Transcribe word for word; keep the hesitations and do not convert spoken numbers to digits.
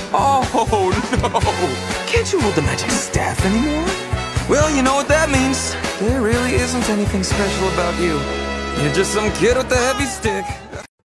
Oh, no! Can't you hold the magic staff anymore? Well, you know what that means. There really isn't anything special about you. You're just some kid with a heavy stick.